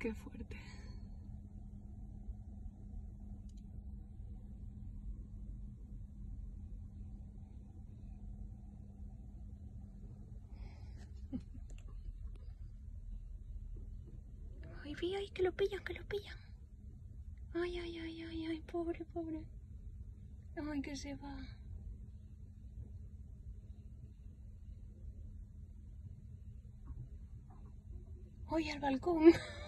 Qué fuerte. Ay, vi, ay, que lo pillan, que lo pillan. Ay, ay, ay, ay, ay, pobre, pobre. Ay, que se va. Ay, al balcón.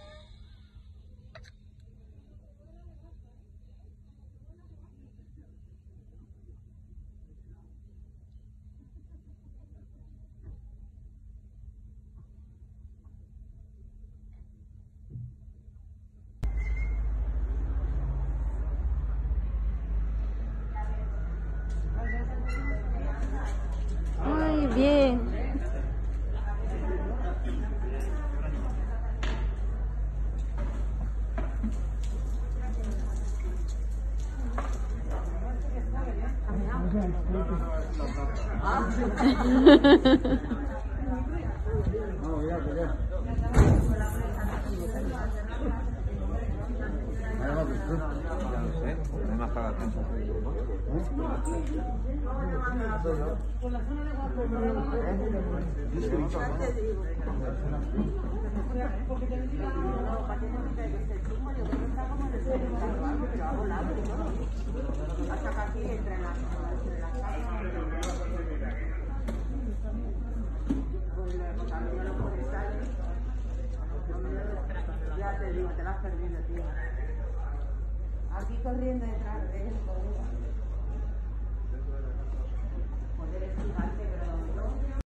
Ay, bien. Ya te digo, te la has perdido, tío. Aquí corriendo detrás de él. Poder es gigante, pero